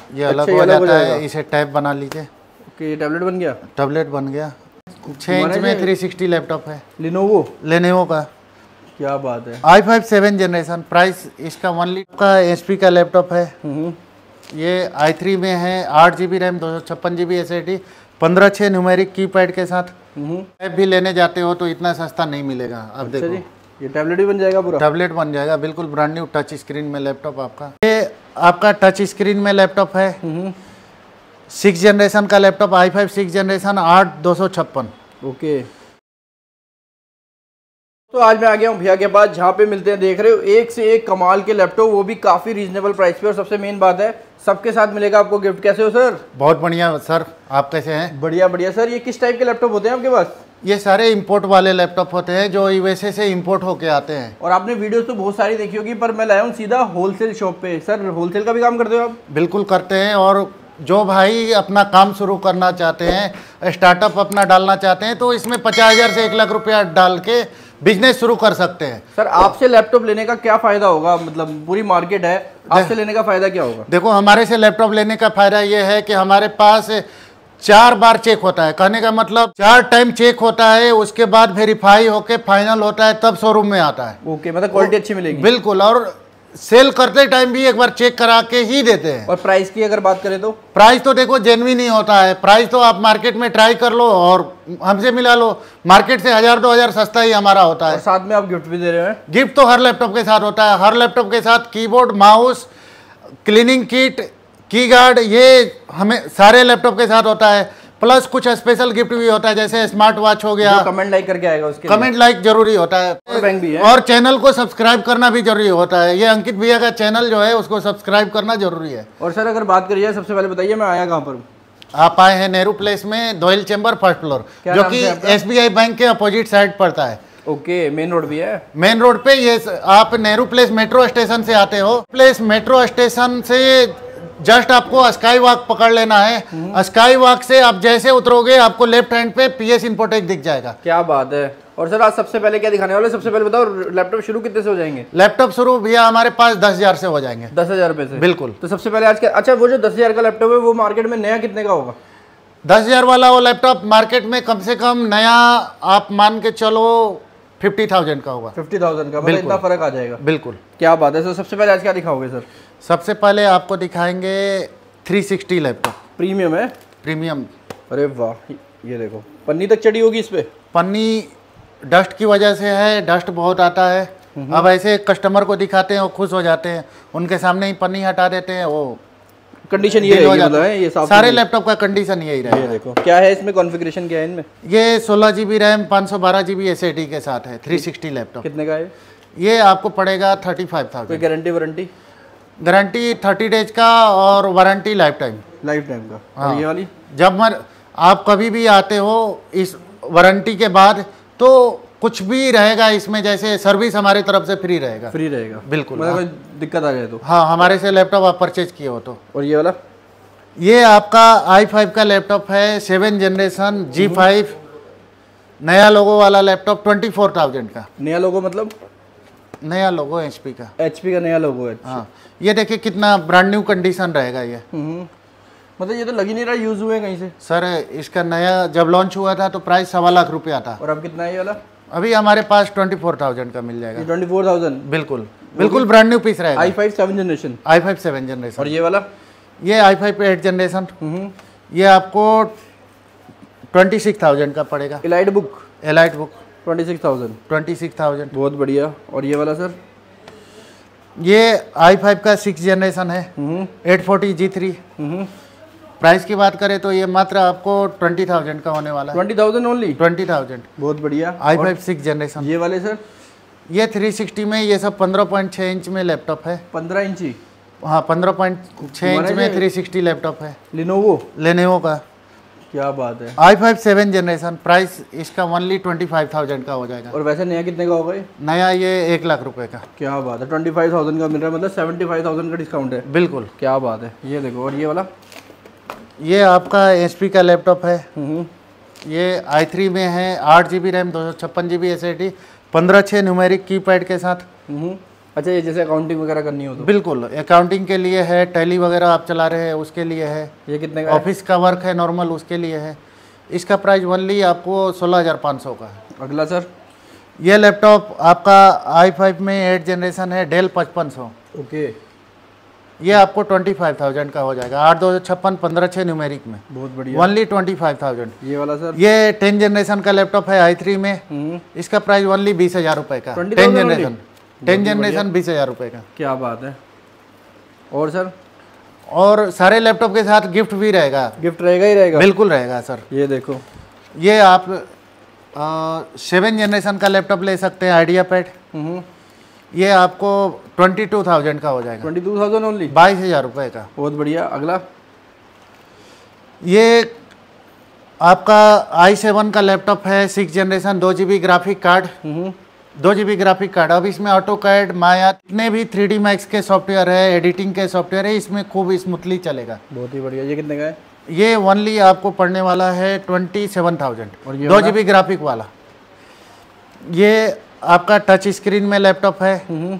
ये अलग हो जाता है, इसे टैब बना लीजिए। ओके, ये टैबलेट बन गया। टैबलेट बन गया। 6 इंच में 360 लैपटॉप है, लेनोवो का। क्या बात है। i5 7 generation. प्राइस इसका 1 लीटर का HP का लैपटॉप है। ये i3 में है, 8 GB RAM, 256 GB SSD, 15/6 numeric keypad के साथ। ऐप भी लेने जाते हो तो इतना सस्ता नहीं मिलेगा। अब देखो ये टैबलेट भी बन जाएगा पूरा। टैबलेट बन जाएगा, बिल्कुल ब्रांड न्यू टच स्क्रीन में लैपटॉप आपका। ये आपका टच स्क्रीन में लैपटॉप है। 6 जनरेशन का लैपटॉप, i5 6 जनरेशन, 8/256। ओके, तो आज मैं आ गया हूँ भैया के पास, जहाँ पे मिलते हैं, देख रहे हो, एक से एक कमाल के लैपटॉप, वो भी काफ़ी रीजनेबल प्राइस पे। और सबसे मेन बात है, सबके साथ मिलेगा आपको गिफ्ट। कैसे हो सर? बहुत बढ़िया सर, आप कैसे हैं? बढ़िया बढ़िया सर। ये किस टाइप के लैपटॉप होते हैं आपके पास? ये सारे इंपोर्ट वाले लैपटॉप होते हैं जो यूएसए से इंपोर्ट होके आते हैं। और आपने वीडियोस तो बहुत सारी देखी होगी, पर मैं लाया हूँ सीधा होलसेल शॉप पे। सर, होलसेल का भी काम करते हो आप? बिल्कुल करते हैं। और जो भाई अपना काम शुरू करना चाहते हैं, स्टार्टअप अपना डालना चाहते हैं, तो इसमें 50,000 से 1 लाख रुपया डाल के बिजनेस शुरू कर सकते हैं। सर, आपसे लैपटॉप लेने का क्या फायदा होगा? मतलब पूरी मार्केट है, आपसे लेने का फायदा क्या होगा? देखो, हमारे से लैपटॉप लेने का फायदा ये है कि हमारे पास 4 बार चेक होता है। कहने का मतलब 4 टाइम चेक होता है, उसके बाद वेरीफाई होके फाइनल होता है, तब शोरूम में आता है। ओके, मतलब क्वालिटी अच्छी मिलेगी। बिल्कुल। और सेल करते टाइम भी एक बार चेक करा के ही देते हैं। और प्राइस की अगर बात करें तो? प्राइस तो देखो जेन्युइन ही होता है। प्राइस तो आप मार्केट में ट्राई कर लो और हमसे मिला लो, मार्केट से 1000-2000 सस्ता ही हमारा होता है। और साथ में आप गिफ्ट भी दे रहे हैं। गिफ्ट तो हर लैपटॉप के साथ होता है। हर लैपटॉप के साथ keyboard, mouse, cleaning kit, key guard, ये हमें सारे लैपटॉप के साथ होता है। प्लस कुछ स्पेशल गिफ्ट भी होता है, जैसे स्मार्ट वॉच हो गया। कमेंट लाइक करके आएगा उसके कमेंट लाइक जरूरी होता है। और बैंक भी है। और चैनल को सब्सक्राइब करना भी जरूरी होता है। ये अंकित भैया का चैनल जो है उसको सब्सक्राइब करना जरूरी है। और सर, अगर बात करिए, सबसे पहले बताइए मैं आया कहाँ पर हूँ? आप आए हैं नेहरू प्लेस में, दोयल चेंबर, 1st फ्लोर, जो कि SBI बैंक के अपोजिट साइड पड़ता है। ओके, मेन रोड भी है। मेन रोड पे ये आप नेहरू प्लेस मेट्रो स्टेशन से आते हो, प्लेस मेट्रो स्टेशन से जस्ट आपको स्काई वॉक पकड़ लेना है। स्काई वॉक से आप जैसे उतरोगे, आपको लेफ्ट हैंड पे PS इन्फोटेक दिख जाएगा। क्या बात है। और सर, आज सबसे पहले क्या दिखाने वाले? सबसे पहले बताओ, लैपटॉप शुरू कितने से हो जाएंगे? लैपटॉप शुरू भैया हमारे पास 10,000 से हो जाएंगे। 10,000 रुपए से? बिल्कुल। तो सबसे पहले आज के, अच्छा, वो जो 10,000 का लैपटॉप है, वो मार्केट में नया कितने का होगा? 10,000 वाला वो लैपटॉप मार्केट में कम से कम नया आप मान के चलो 50,000 का होगा। 50,000 का? मतलब इतना फर्क आ जाएगा। बिल्कुल। क्या बात है। सर, सबसे पहले आज क्या दिखाओगे सर? सबसे पहले आपको दिखाएंगे 360 लैपटॉप। प्रीमियम है? प्रीमियम। अरे वाह, ये देखो, पन्नी तक चढ़ी होगी इस पे। पन्नी डस्ट की वजह से है, डस्ट बहुत आता है। अब ऐसे कस्टमर को दिखाते हैं, वो खुश हो जाते हैं, उनके सामने ही पन्नी हटा देते हैं, वो कंडीशन ये हो जाता है। ये सारे लैपटॉप का कंडीशन यही रहेगा। ये देखो, क्या है इसमें कॉन्फ़िगरेशन, क्या है इनमें? ये 16 GB रैम, 512 GB SSD के साथ है। 360 लैपटॉप। कितने का है ये? आपको पड़ेगा 35,000। कोई गारंटी वारंटी? गारंटी 30 डेज का और वारंटी लाइफ टाइम का। हाँ। और ये वाली जब आप कभी भी आते हो इस वारंटी के बाद, तो कुछ भी रहेगा इसमें, जैसे सर्विस हमारी तरफ से फ्री रहेगा। फ्री रहेगा? बिल्कुल। मतलब कोई दिक्कत आ जाए तो? हाँ, हमारे से लैपटॉप आप परचेज किए हो तो। और ये वाला? ये आपका i5 का लैपटॉप है, 7 जनरेशन G5, नया लोगो वाला लैपटॉप, 24,000 का। नया लोगो मतलब? नया लोगो HP का। HP का नया लोगो है? हाँ, ये देखिए कितना ब्रांड न्यू कंडीशन रहेगा ये। मतलब ये तो लग ही नहीं रहा यूज हुए कहीं से। सर, इसका नया जब लॉन्च हुआ था तो प्राइस 1.25 लाख रुपया था। और अब कितना है ये वाला? अभी हमारे पास 24,000 का मिल जाएगा। 24,000? बिल्कुल बिल्कुल ब्रांड न्यू पीस रहेगा। i5 7 generation? i5 7 generation. और ये वाला? ये i5 8 जनरेशन। ये आपको 26,000 का पड़ेगा। EliteBook? 26,000। बहुत बढ़िया। और ये वाला सर? ये i5 का 6 जनरेशन है, 840 G3। प्राइस की बात करें तो ये मात्र आपको 20,000 का होने वाला है। 20,000 ओनली? 20,000। बहुत बढ़िया। i5 6 generation. ये वाले सर? ये 360 में, ये सब 15.6 इंच में लैपटॉप है। 15 इंची? हाँ, 15.6 इंच में 360 लैपटॉप है। लेनोवो का। क्या बात है। i5 7 generation. प्राइस इसका ओनली 25,000 का हो जाएगा। और वैसे नया कितने का होगा? नया ये 1 लाख रुपए का। क्या बात है। 25,000 का मिल रहा है, मतलब 75,000 का डिस्काउंट है। बिल्कुल। क्या बात है। ये देखो। और ये वाला? ये आपका HP का लैपटॉप है। ये i3 में है, 8 GB RAM, 256 GB SSD, 15/6 numeric keypad के साथ। अच्छा, ये जैसे अकाउंटिंग वगैरह करनी हो तो? बिल्कुल, अकाउंटिंग के लिए है, टैली वगैरह आप चला रहे हैं उसके लिए है। ये कितने का है? ऑफिस का वर्क है नॉर्मल, उसके लिए है। इसका प्राइस ओनली आपको 16,500 का है। अगला सर, ये लैपटॉप आपका i5 में 8 जनरेशन है, डेल 5500। ओके, ये आपको 25,000 का हो जाएगा। 8/256 15/6 न्यूमेरिक में, बहुत बढ़िया। ओनली 25,000। ये वाला सर? ये 10 जनरेशन का लैपटॉप है i3 में। इसका प्राइस ओनली 20,000 रुपये का। 10 जनरेशन 20,000 रुपये का। क्या बात है। और सर? और सारे लैपटॉप के साथ गिफ्ट भी रहेगा। गिफ्ट रहेगा ही रहेगा? बिल्कुल रहेगा सर। ये देखो, ये आप 7 जनरेशन का लैपटॉप ले सकते हैं, आइडिया पैड। ये आपको 22,000 का हो जाएगा। 22,000 ओनली? 22,000 रुपये का। बहुत बढ़िया। अगला? ये आपका i7 का लैपटॉप है, 6 generation, 2 GB graphic card. 2 GB graphic card. अब इसमें ऑटो कैड, माया, जितने भी 3D मैक्स के सॉफ्टवेयर है, एडिटिंग के सॉफ्टवेयर है, इसमें खूब स्मूथली चलेगा। बहुत ही बढ़िया। ये कितने का है? ये ओनली आपको पड़ने वाला है 27,000। और ये 2 GB ग्राफिक वाला। ये आपका टच स्क्रीन में लैपटॉप है,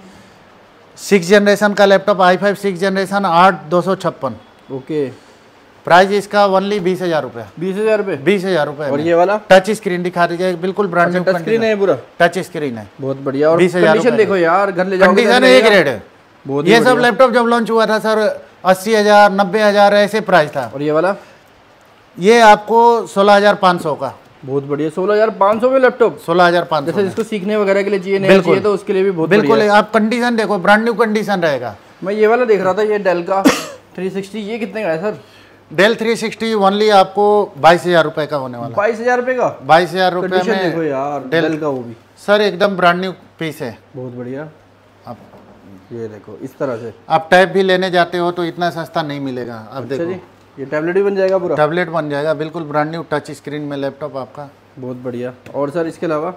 6 जनरेशन का laptop, i5 6 generation, 8/256। Okay, price इसका ओनली 20,000 रुपये। 20,000 रुपये? 20,000 रुपये। और ये वाला? टच स्क्रीन दिखा दीजिए, बिल्कुल ब्रांड न्यू टच स्क्रीन है पूरा? टच स्क्रीन है। बहुत बढ़िया। और 20,000 कंडीशन देखो यार, घर ले जाओगे कंडीशन एक रेट है। बहुत ये सब लैपटॉप जब लॉन्च हुआ था सर 80,000 90,000 ऐसे प्राइस था। और ये वाला? ये आपको 16,500 का। बहुत बढ़िया। 16,500 में लैपटॉप? 16,500। जैसे जिसको सीखने वगैरह के लिए चाहिए, नहीं चाहिए तो उसके लिए भी बहुत बिल्कुल। बढ़िया। आप कंडीशन देखो, ब्रांड न्यू कंडीशन रहेगा। मैं ये वाला देख रहा था, ये डेल का 360, ये कितने का है सर? डेल 360 ओनली आपको 22,000 रुपये का होने वाला। 22,000 रुपये का? 22,000 रुपये कंडीशन में देखो यार, डेल का वो भी सर एकदम ब्रांड न्यू पीस है। बहुत बढ़िया। आप ये देखो इस तरह से आप टैब भी लेने जाते हो तो इतना सस्ता नहीं मिलेगा। आप अच्छा देखो जी, ये टैबलेट भी बन जाएगा पूरा? टैबलेट बन जाएगा, बिल्कुल ब्रांड न्यू टच स्क्रीन में लैपटॉप आपका। बहुत बढ़िया। और सर इसके अलावा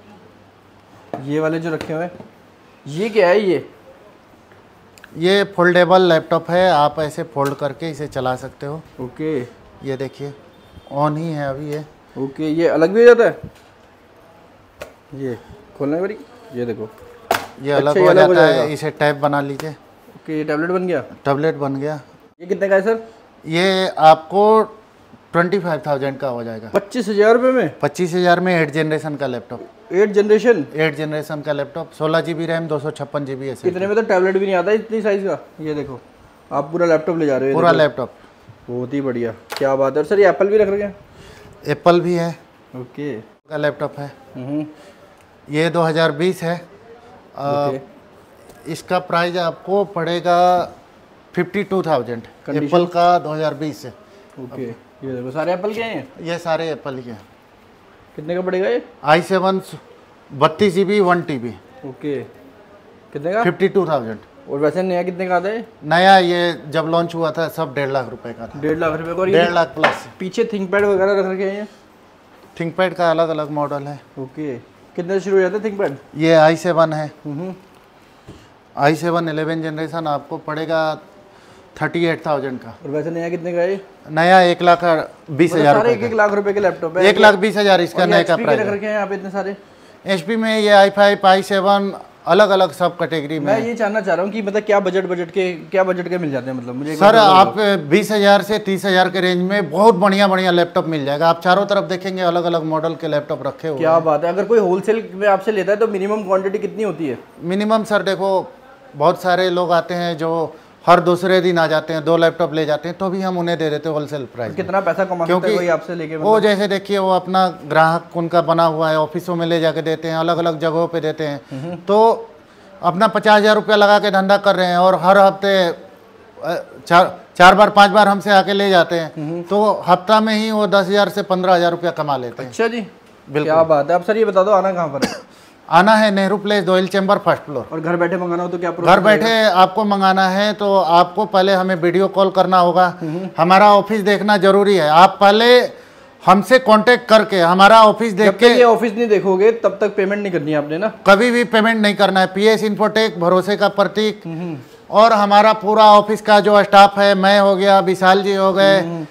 ये वाले जो रखे हुए हैं, ये क्या है? ये फोल्डेबल लैपटॉप है, आप ऐसे फोल्ड करके इसे चला सकते हो। ओके, ये देखिए ऑन ही है अभी ये। ओके, ये अलग भी हो जाता है? ये खोलने वाली, ये देखो ये अलग हो जाता है, इसे टैब बना लीजिए। ओके, ये टैबलेट बन गया? टैबलेट बन गया। ये कितने का है सर? ये आपको 25,000 का हो जाएगा। 25,000 रुपये में? 25,000 में 8 जनरेशन का लैपटॉप। 8 जनरेशन? 8 जनरेशन का लैपटॉप, 16 GB रैम, 256 GB ऐसे। कितने में तो टैबलेट भी नहीं आता इतनी साइज का। ये देखो, आप पूरा लैपटॉप ले जा रहे हो? पूरा लैपटॉप। बहुत ही बढ़िया, क्या बात है। सर ये एप्पल भी रख रहे हैं? एप्पल भी है। ओके, का लैपटॉप है। ये 2020 है। इसका प्राइस आपको पड़ेगा 52,000। एप्पल का 2020 है। ओके, ये देखो सारे एप्पल के हैं? ये सारे एप्पल के हैं। कितने का पड़ेगा ये? i7 32 GB 1 TB। ओके, कितने का? 52,000। और वैसे नया कितने का आता है? नया ये जब लॉन्च हुआ था सब 1.5 लाख रुपए का था। 1.5 लाख रुपए का। 1.5 लाख प्लस। पीछे थिंकपैड वगैरह रख रखे हैं? थिंकपैड का अलग अलग मॉडल है। ओके, कितने से शुरू हो जाता है थिंकपैड? ये i7 है। i7 11 जनरेशन आपको पड़ेगा 38,000 का। और वैसे नया कितने का है? नया 1,20,000 सारे 1 लाख रुपए के लैपटॉप है? 1,20,000 इसका नया का प्राइस रख रखे हैं यहाँ पे इतने सारे? HP में ये i5 i7 अलग अलग सब कैटेगरी में। मैं ये जानना चाह रहा हूँ कि मतलब क्या बजट के मिल जाते हैं, मतलब मुझे सर आप 20,000 से 30,000 के रेंज में बहुत बढ़िया बढ़िया लैपटॉप मिल जाएगा। आप चारों तरफ देखेंगे अलग अलग मॉडल के लैपटॉप रखे हुए। क्या बात है। अगर कोई होलसेल में आपसे लेता है तो मिनिमम क्वांटिटी कितनी होती है? मिनिमम सर देखो, बहुत सारे लोग आते हैं जो हर दूसरे दिन आ जाते हैं, 2 लैपटॉप ले जाते हैं, तो भी हम उन्हें दे देते हैं होलसेल प्राइस। कितना पैसा कमा सकता है कोई आपसे लेके? वो जैसे देखिए वो अपना ग्राहक उनका बना हुआ है, ऑफिसों में ले जाके देते हैं, अलग अलग जगहों पे देते हैं, तो अपना 50,000 रुपया लगा के धंधा कर रहे हैं और हर हफ्ते 4 बार 5 बार हमसे आके ले जाते हैं, तो हफ्ता में ही वो 10,000 से 15,000 रुपया कमा लेते हैं। अच्छा जी, बिल्कुल। क्या बात है। अब सर ये बता दो आना कहाँ पर है? आना है Nehru Place, Doyal chamber, 1st floor. और घर बैठे मंगाना हो तो क्या? घर बैठे आपको मंगाना है तो आपको पहले हमें वीडियो कॉल करना होगा। हमारा ऑफिस देखना जरूरी है। आप पहले हमसे कांटेक्ट करके हमारा ऑफिस देख के, ये ऑफिस नहीं देखोगे तब तक पेमेंट नहीं करनी है आपने ना? कभी भी पेमेंट नहीं करना है। PS इन्फोटेक, भरोसे का प्रतीक, और हमारा पूरा ऑफिस का जो स्टाफ है, मैं हो गया, विशाल जी हो गए,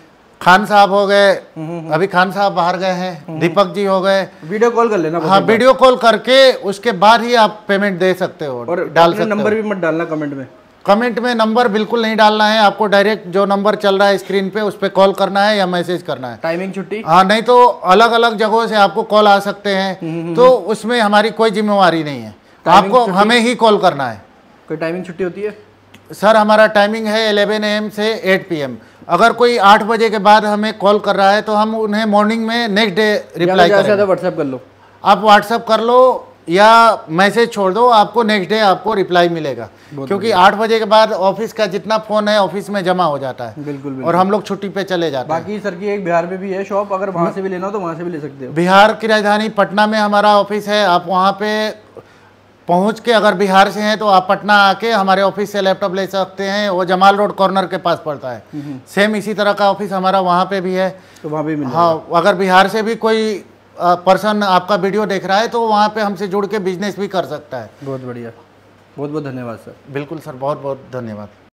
खान साहब हो गए, अभी खान साहब बाहर गए हैं, दीपक जी हो गए। वीडियो कॉल कर लेना। हाँ, वीडियो कॉल करके उसके बाद ही आप पेमेंट दे सकते हो और डाल सकते हो। नंबर भी मत डालना कमेंट में। कमेंट में नंबर बिल्कुल नहीं डालना है आपको, डायरेक्ट जो नंबर चल रहा है स्क्रीन पे उस पर कॉल करना है या मैसेज करना है। टाइमिंग छुट्टी? हाँ, नहीं तो अलग अलग जगहों से आपको कॉल आ सकते हैं, तो उसमें हमारी कोई जिम्मेवारी नहीं है, आपको हमें ही कॉल करना है। कोई टाइमिंग छुट्टी होती है? सर हमारा टाइमिंग है 11 AM से 8 PM। अगर कोई 8 बजे के बाद हमें कॉल कर रहा है तो हम उन्हें मॉर्निंग में नेक्स्ट डे रिप्लाई करेंगे। व्हाट्सएप कर लो, आप व्हाट्सएप कर लो या मैसेज छोड़ दो, आपको नेक्स्ट डे आपको रिप्लाई मिलेगा, क्योंकि 8 बजे के बाद ऑफिस का जितना फ़ोन है ऑफिस में जमा हो जाता है। बिल्कुल। और हम लोग छुट्टी पे चले जाते हैं। बाकी सर की एक बिहार में भी है शॉप, अगर वहाँ से भी लेना हो तो वहाँ से भी ले सकते हो। बिहार की राजधानी पटना में हमारा ऑफिस है, आप वहाँ पे पहुँच के अगर बिहार से हैं तो आप पटना आके हमारे ऑफिस से लैपटॉप ले सकते हैं, वो जमाल रोड कॉर्नर के पास पड़ता है। सेम इसी तरह का ऑफिस हमारा वहाँ पे भी है, तो वहाँ भी मिलेगा। हाँ, अगर बिहार से भी कोई पर्सन आपका वीडियो देख रहा है तो वहाँ पे हमसे जुड़ के बिजनेस भी कर सकता है। बहुत बढ़िया, बहुत बहुत धन्यवाद सर। बिल्कुल सर, बहुत बहुत धन्यवाद।